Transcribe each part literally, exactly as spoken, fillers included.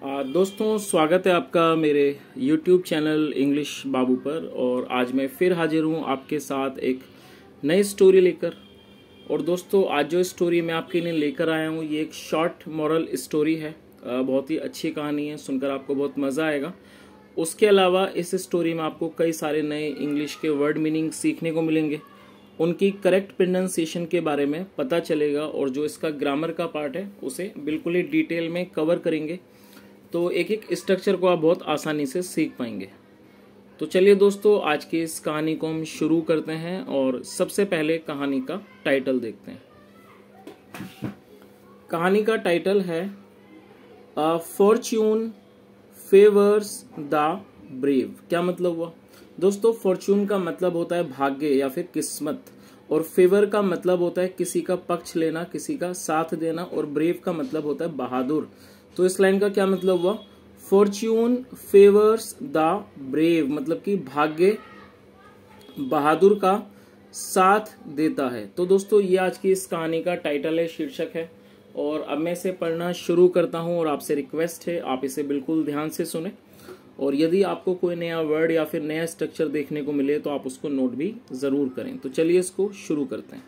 आ, दोस्तों स्वागत है आपका मेरे YouTube चैनल इंग्लिश बाबू पर। और आज मैं फिर हाजिर हूँ आपके साथ एक नई स्टोरी लेकर। और दोस्तों आज जो स्टोरी मैं आपके लिए लेकर आया हूँ ये एक शॉर्ट मॉरल स्टोरी है। आ, बहुत ही अच्छी कहानी है, सुनकर आपको बहुत मज़ा आएगा। उसके अलावा इस स्टोरी में आपको कई सारे नए इंग्लिश के वर्ड मीनिंग सीखने को मिलेंगे, उनकी करेक्ट प्रोनाउंसिएशन के बारे में पता चलेगा और जो इसका ग्रामर का पार्ट है उसे बिल्कुल ही डिटेल में कवर करेंगे। तो एक एक स्ट्रक्चर को आप बहुत आसानी से सीख पाएंगे। तो चलिए दोस्तों आज की इस कहानी को हम शुरू करते हैं और सबसे पहले कहानी का टाइटल देखते हैं। कहानी का टाइटल है a fortune favours the brave. क्या मतलब हुआ दोस्तों? फॉर्च्यून का मतलब होता है भाग्य या फिर किस्मत, और फेवर का मतलब होता है किसी का पक्ष लेना, किसी का साथ देना, और ब्रेव का मतलब होता है बहादुर। तो इस लाइन का क्या मतलब हुआ? फॉर्च्यून फेवर्स द ब्रेव मतलब कि भाग्य बहादुर का साथ देता है। तो दोस्तों ये आज की इस कहानी का टाइटल है, शीर्षक है। और अब मैं इसे पढ़ना शुरू करता हूं और आपसे रिक्वेस्ट है आप इसे बिल्कुल ध्यान से सुने। और यदि आपको कोई नया वर्ड या फिर नया स्ट्रक्चर देखने को मिले तो आप उसको नोट भी जरूर करें। तो चलिए इसको शुरू करते हैं।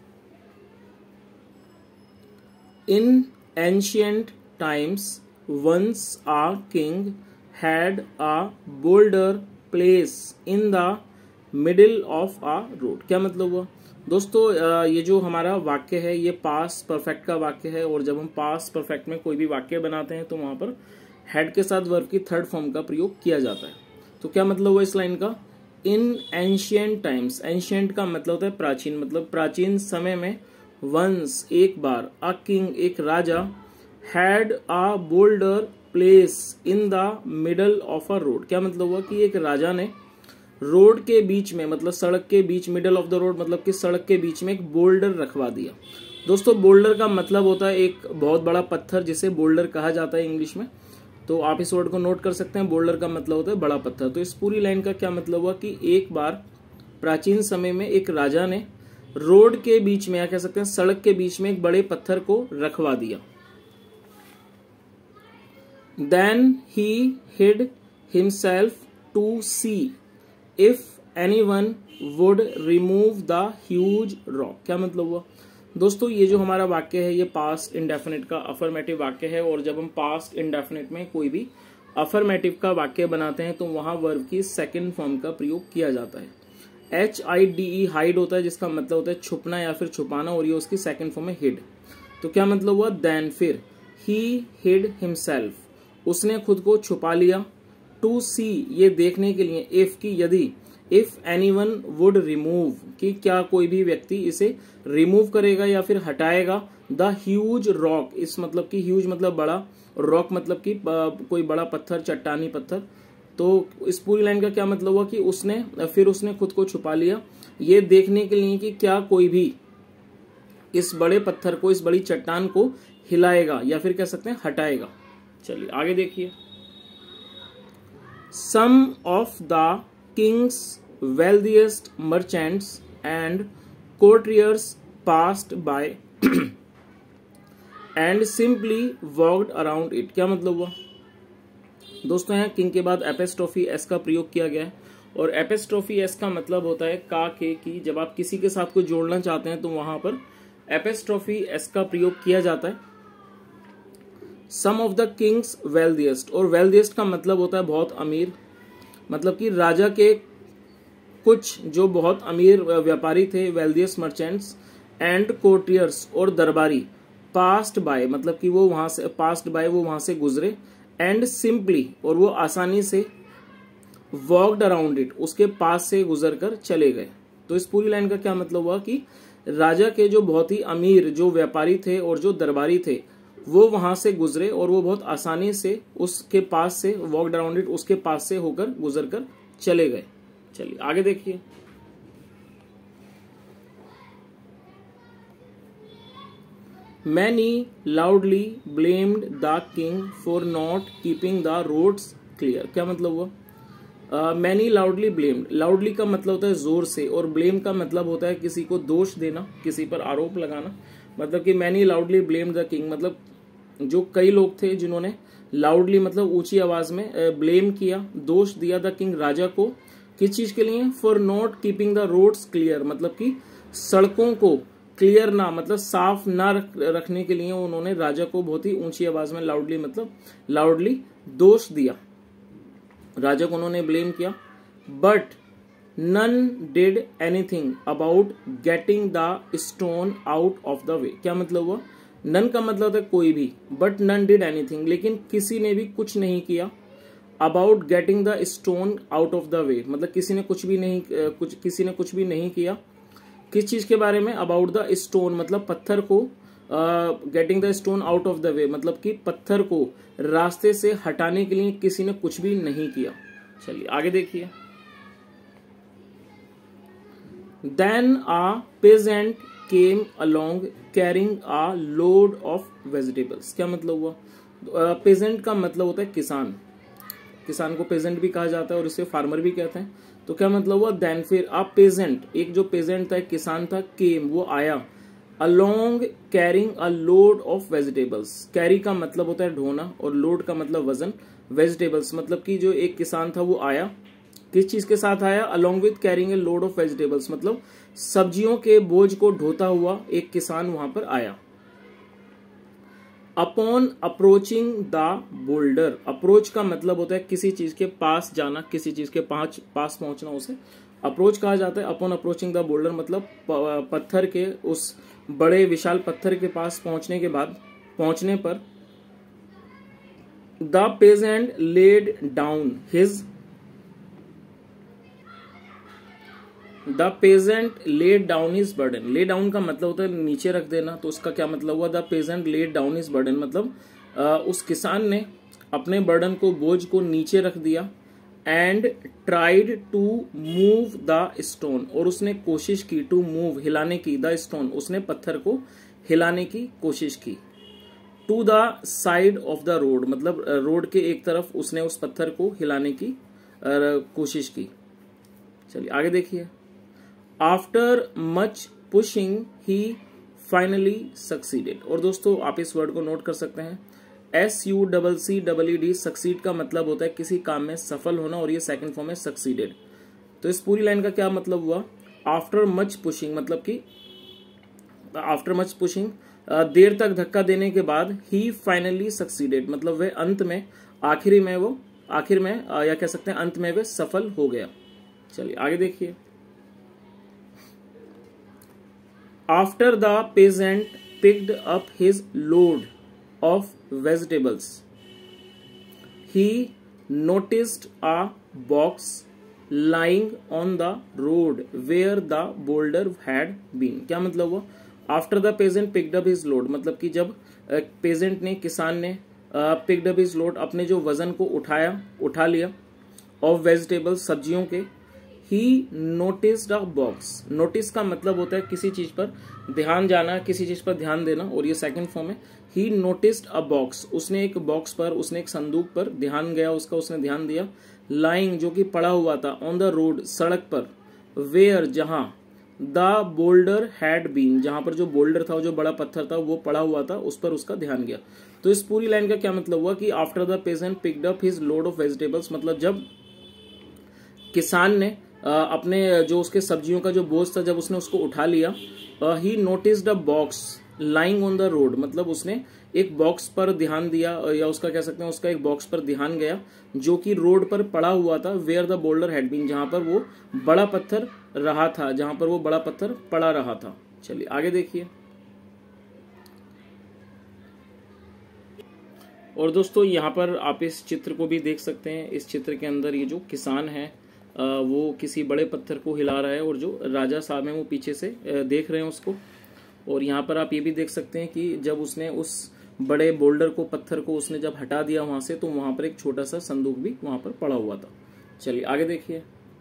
In ancient times once a king had a boulder placed in the middle of a road। क्या मतलब हुआ दोस्तों? ये जो हमारा वाक्य है ये पास्ट परफेक्ट का वाक्य है, और जब हम पास्ट परफेक्ट में कोई भी वाक्य बनाते हैं तो वहां पर हैड के साथ वर्ब की थर्ड फॉर्म का प्रयोग किया जाता है। तो क्या मतलब हुआ इस लाइन का? इन एंशियंट टाइम्स, एंशियंट का मतलब होता है प्राचीन, मतलब प्राचीन समय में, वंस एक बार, अ किंग एक राजा, had a boulder place in the middle of a road। क्या मतलब हुआ कि एक राजा ने रोड के बीच में, मतलब सड़क के बीच, मिडल ऑफ द रोड मतलब कि सड़क के बीच में एक बोल्डर रखवा दिया। दोस्तों बोल्डर का मतलब होता है एक बहुत बड़ा पत्थर, जिसे बोल्डर कहा जाता है इंग्लिश में। तो आप इस वर्ड को नोट कर सकते हैं, बोल्डर का मतलब होता है बड़ा पत्थर। तो इस पूरी लाइन का क्या मतलब हुआ कि एक बार प्राचीन समय में एक राजा ने रोड के बीच में, या कह सकते हैं सड़क के बीच में, एक बड़े पत्थर को रखवा दिया। Then he hid himself to see if anyone would remove the huge rock। क्या मतलब हुआ दोस्तों? ये जो हमारा वाक्य है ये पास्ट इंडेफिनिट का अफर्मेटिव वाक्य है, और जब हम पास्ट इंडेफिनिट में कोई भी अफर्मेटिव का वाक्य बनाते हैं तो वहां वर्ब की सेकंड फॉर्म का प्रयोग किया जाता है। H I D E hide होता है, जिसका मतलब होता है छुपना या फिर छुपाना, और ये उसकी सेकंड फॉर्म है हिड। तो क्या मतलब हुआ? देन फिर, ही हिड हिमसेल्फ उसने खुद को छुपा लिया, टू सी ये देखने के लिए, इफ की यदि, इफ एनीवन वुड रिमूव कि क्या कोई भी व्यक्ति इसे रिमूव करेगा या फिर हटाएगा, द ह्यूज रॉक, इस मतलब कि ह्यूज मतलब बड़ा, रॉक मतलब कि कोई बड़ा पत्थर, चट्टानी पत्थर। तो इस पूरी लाइन का क्या मतलब हुआ कि उसने फिर उसने खुद को छुपा लिया ये देखने के लिए कि क्या कोई भी इस बड़े पत्थर को, इस बड़ी चट्टान को हिलाएगा या फिर कह सकते हैं हटाएगा। चलिए आगे देखिए। Some of the king's wealthiest merchants and courtiers passed by and simply walked around it. क्या मतलब हुआ दोस्तों? यहाँ किंग के बाद एपिस्ट्रोफी एस का प्रयोग किया गया है, और एपिस्ट्रोफी एस का मतलब होता है का के की। जब आप किसी के साथ कोई जोड़ना चाहते हैं तो वहां पर एपिस्ट्रोफी एस का प्रयोग किया जाता है। Some of the king's wealthiest, और वेल्थिएस्ट का मतलब होता है बहुत अमीर, मतलब कि राजा के कुछ जो बहुत अमीर व्यापारी थे, वेल्थिएस्ट मर्चेंट्स, एंड कोर्टियर्स और दरबारी, पास्ट बाय मतलब कि वो वहां से, पास्ट बाय वो वहां से गुजरे, एंड सिंपली और वो आसानी से, वॉक्ड अराउंड इट उसके पास से गुजर कर चले गए। तो इस पूरी लाइन का क्या मतलब हुआ कि राजा के जो बहुत ही अमीर जो व्यापारी थे और जो दरबारी थे वो वहां से गुजरे और वो बहुत आसानी से उसके पास से, वॉकड अराउंड इट उसके पास से होकर गुजर कर चले गए। चलिए आगे देखिए। Many loudly blamed the king for not keeping the roads clear. क्या मतलब हुआ? मैनी लाउडली ब्लेम्ड, लाउडली का मतलब होता है जोर से, और ब्लेम का मतलब होता है किसी को दोष देना, किसी पर आरोप लगाना। मतलब कि many loudly blamed the king मतलब जो कई लोग थे जिन्होंने लाउडली मतलब ऊंची आवाज में, ब्लेम किया, दोष दिया द किंग राजा को, किस चीज के लिए, for not keeping the roads clear, मतलब कि सड़कों को क्लियर ना मतलब साफ ना रखने के लिए उन्होंने राजा को बहुत ही ऊंची आवाज में लाउडली मतलब लाउडली दोष दिया, राजा को उन्होंने ब्लेम किया। But none did anything about getting the stone out of the way. क्या मतलब हुआ, नन का मतलब है कोई भी, बट नन डिड एनीथिंग लेकिन किसी ने भी कुछ नहीं किया, about getting the stone out of the way मतलब किसी ने कुछ भी नहीं कुछ किसी ने कुछ भी नहीं किया, किस चीज के बारे में, अबाउट द स्टोन मतलब पत्थर को, getting the stone out of the way मतलब कि पत्थर को रास्ते से हटाने के लिए किसी ने कुछ भी नहीं किया। चलिए आगे देखिए। Then a peasant came along carrying a load of vegetables. क्या मतलब हुआ, पेजेंट uh, का मतलब होता है किसान, किसान को पेजेंट भी कहा जाता है और इसे फार्मर भी कहते हैं। तो क्या मतलब हुआ, देन फिर आ पेजेंट, एक जो पेजेंट था, एक किसान था, केम वो आया, along carrying a load of vegetables, carry का मतलब होता है ढोना और लोड का मतलब वजन, वेजिटेबल्स मतलब कि जो एक किसान था वो आया, किस चीज के साथ आया, along with carrying a load of vegetables मतलब सब्जियों के बोझ को ढोता हुआ एक किसान वहां पर आया। Upon approaching the boulder, approach का मतलब होता है किसी चीज के पास जाना, किसी चीज के पास पास पहुंचना, उसे अप्रोच कहा जाता है। अपॉन अप्रोचिंग द बोल्डर मतलब पत्थर के, उस बड़े विशाल पत्थर के पास पहुंचने के बाद, पहुंचने पर, the peasant laid down his the peasant laid down his burden, lay down का मतलब होता है नीचे रख देना, तो उसका क्या मतलब हुआ, the peasant laid down his burden मतलब आ, उस किसान ने अपने बर्डन को, बोझ को नीचे रख दिया, and tried to move the stone और उसने कोशिश की, टू मूव हिलाने की, द स्टोन उसने पत्थर को हिलाने की कोशिश की, to the side of the road मतलब रोड के एक तरफ उसने उस पत्थर को हिलाने की कोशिश की। चलिए आगे देखिए। After much pushing he finally succeeded, और दोस्तों आप इस वर्ड को नोट कर सकते हैं, S U double C double E D, succeed का मतलब होता है किसी काम में सफल होना और ये सेकंड फॉर्म है सक्सीडेड। तो इस पूरी लाइन का क्या मतलब हुआ, आफ्टर मच पुशिंग मतलब कि आफ्टर मच पुशिंग देर तक धक्का देने के बाद, ही फाइनली सक्सीडेड मतलब वह अंत में, आखिरी में वो आखिर में या कह सकते हैं अंत में वह सफल हो गया। चलिए आगे देखिए। After the peasant picked up his load of vegetables he noticed a box lying on the road where the boulder had been. क्या मतलब हुआ, after the peasant picked up his load मतलब कि जब पेजेंट ने, किसान ने पिक्ड अप हिज लोड अपने जो वजन को उठाया उठा लिया, ऑफ वेजिटेबल्स सब्जियों के, he noticed a box, notice का मतलब होता है किसी चीज पर ध्यान जाना, किसी चीज पर ध्यान देना और ये सेकंड फॉर्म है। ही नोटिस्ड अ बॉक्स, उसने एक बॉक्स पर, उसने एक संदूक पर ध्यान गया, उसका उसने ध्यान दिया, लाइंग जो कि पड़ा हुआ था, ऑन द रोड सड़क पर, वेयर जहां, द बोल्डर हैड बीन जहां पर जो बोल्डर था, जो बड़ा पत्थर था वो पड़ा हुआ था, उस पर उसका ध्यान गया। तो इस पूरी लाइन का क्या मतलब हुआ कि after the peasant picked up his load of vegetables मतलब जब किसान ने अपने जो उसके सब्जियों का जो बोझ था जब उसने उसको उठा लिया, he noticed a box lying on the road मतलब उसने एक बॉक्स पर ध्यान दिया, या उसका कह सकते हैं उसका एक बॉक्स पर ध्यान गया जो कि रोड पर पड़ा हुआ था, where the boulder had been जहां पर वो बड़ा पत्थर रहा था, जहां पर वो बड़ा पत्थर पड़ा रहा था। चलिए आगे देखिए। और दोस्तों यहाँ पर आप इस चित्र को भी देख सकते हैं। इस चित्र के अंदर ये जो किसान है वो किसी बड़े पत्थर को हिला रहा है और जो राजा साहब हैं वो पीछे से देख रहे हैं उसको। और यहाँ पर आप ये भी देख सकते हैं कि जब उसने उस बड़े बोल्डर को, पत्थर को उसने जब हटा दिया वहां से, तो वहां पर एक छोटा सा संदूक भी वहां पर पड़ा हुआ था। चलिए आगे देखिए।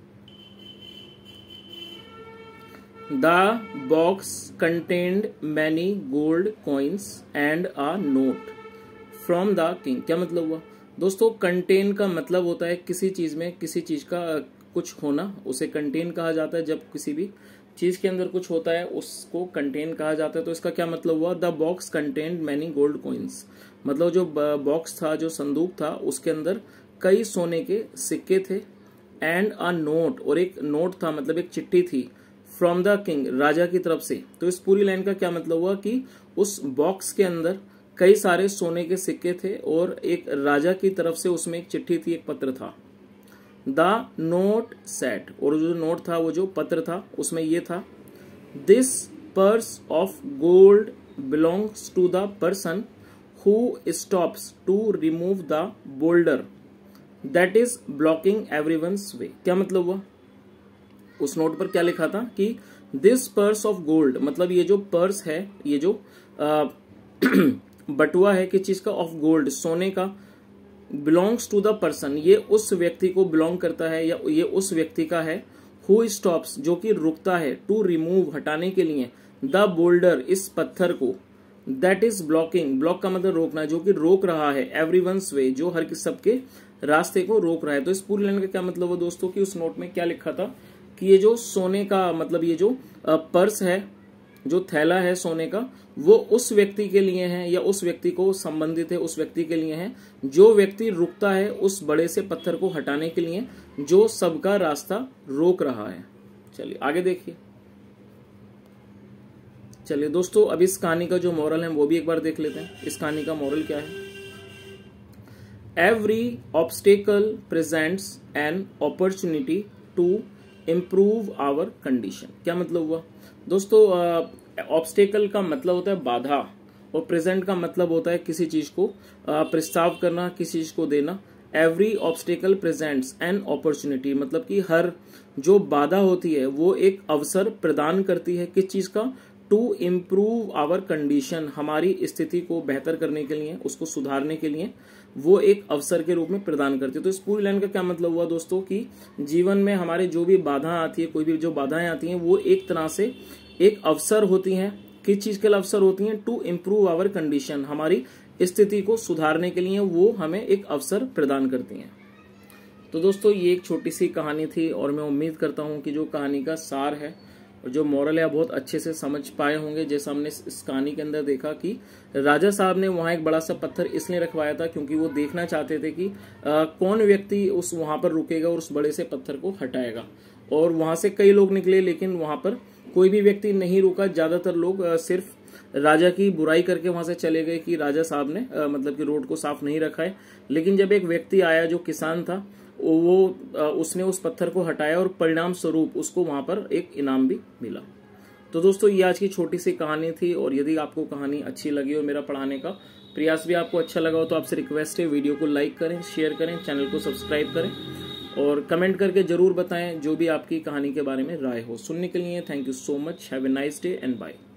The box contained many gold coins and a note from the king. क्या मतलब हुआ दोस्तों, कंटेन का मतलब होता है किसी चीज में, किसी चीज का कुछ होना, उसे कंटेन कहा जाता है जब किसी भी चीज के अंदर कुछ होता है उसको कंटेन कहा जाता है। तो इसका क्या मतलब हुआ, the box contained many gold coins, मतलब जो बॉक्स था, जो संदूक था, उसके अंदर कई सोने के सिक्के थे। एंड अ नोट, और एक नोट था, मतलब एक चिट्ठी थी, फ्रॉम द किंग, राजा की तरफ से। तो इस पूरी लाइन का क्या मतलब हुआ कि उस बॉक्स के अंदर कई सारे सोने के सिक्के थे और एक राजा की तरफ से उसमें एक चिट्ठी थी, एक पत्र था। द नोट सेट, और जो नोट था, वो जो पत्र था, उसमें ये था, this purse of gold belongs to the person who stops to remove the boulder that is blocking everyone's way. क्या मतलब हुआ, उस नोट पर क्या लिखा था कि दिस पर्स ऑफ गोल्ड, मतलब ये जो पर्स है, ये जो आ, बटुआ है किस चीज का, ऑफ गोल्ड, सोने का, बिलोंग्स टू द पर्सन, ये उस व्यक्ति को बिलोंग करता है या ये उस व्यक्ति का है, हु स्टॉप्स, जो कि रुकता है, टू रिमूव, हटाने के लिए, द बोल्डर, इस पत्थर को, दैट इज ब्लॉकिंग, ब्लॉक का मतलब रोकना, जो कि रोक रहा है, एवरीवनस वे, जो हर किस सबके रास्ते को रोक रहा है। तो इस पूरी लाइन का क्या मतलब हुआ दोस्तों कि उस नोट में क्या लिखा था कि ये जो सोने का, मतलब ये जो पर्स है, जो थैला है सोने का, वो उस व्यक्ति के लिए है या उस व्यक्ति को संबंधित है, उस व्यक्ति के लिए है जो व्यक्ति रुकता है उस बड़े से पत्थर को हटाने के लिए, जो सबका रास्ता रोक रहा है। चलिए आगे देखिए। चलिए दोस्तों, अब इस कहानी का जो मॉरल है वो भी एक बार देख लेते हैं। इस कहानी का मॉरल क्या है, every obstacle presents an opportunity to improve our condition. क्या मतलब हुआ दोस्तों, ऑब्स्टेकल का मतलब होता है बाधा, और प्रेजेंट का मतलब होता है किसी चीज को प्रस्ताव करना, किसी चीज को देना। Every obstacle presents an opportunity, मतलब कि हर जो बाधा होती है वो एक अवसर प्रदान करती है, किस चीज का, टू इम्प्रूव आवर कंडीशन, हमारी स्थिति को बेहतर करने के लिए, उसको सुधारने के लिए वो एक अवसर के रूप में प्रदान करती है। तो इस पूरी लाइन का क्या मतलब हुआ दोस्तों कि जीवन में हमारे जो भी बाधा आती है, कोई भी जो बाधाएं आती हैं, वो एक तरह से एक अवसर होती हैं। किस चीज के लिए अवसर होती हैं, टू इम्प्रूव आवर कंडीशन, हमारी स्थिति को सुधारने के लिए वो हमें एक अवसर प्रदान करती हैं। तो दोस्तों ये एक छोटी सी कहानी थी और मैं उम्मीद करता हूं कि जो कहानी का सार है और जो मॉरल है बहुत अच्छे से समझ पाए होंगे। जैसा हमने इस कहानी के अंदर देखा कि राजा साहब ने वहां एक बड़ा सा पत्थर इसलिए रखवाया था क्योंकि वो देखना चाहते थे कि आ, कौन व्यक्ति उस वहां पर रुकेगा और उस बड़े से पत्थर को हटाएगा। और वहां से कई लोग निकले लेकिन वहां पर कोई भी व्यक्ति नहीं रुका। ज्यादातर लोग आ, सिर्फ राजा की बुराई करके वहां से चले गए कि राजा साहब ने आ, मतलब कि रोड को साफ नहीं रखा है। लेकिन जब एक व्यक्ति आया जो किसान था, वो उसने उस पत्थर को हटाया और परिणाम स्वरूप उसको वहां पर एक इनाम भी मिला। तो दोस्तों ये आज की छोटी सी कहानी थी, और यदि आपको कहानी अच्छी लगी और मेरा पढ़ाने का प्रयास भी आपको अच्छा लगा हो तो आपसे रिक्वेस्ट है वीडियो को लाइक करें, शेयर करें, चैनल को सब्सक्राइब करें और कमेंट करके जरूर बताएं जो भी आपकी कहानी के बारे में राय हो। सुनने के लिए thank you so much. Have a nice day and bye.